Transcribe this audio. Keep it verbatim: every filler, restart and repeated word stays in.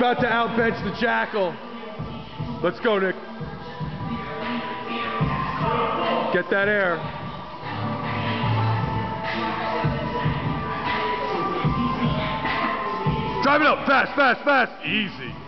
about to outbench the Jackal. Let's go, Nick. Get that air. Drive it up, fast, fast, fast. Easy.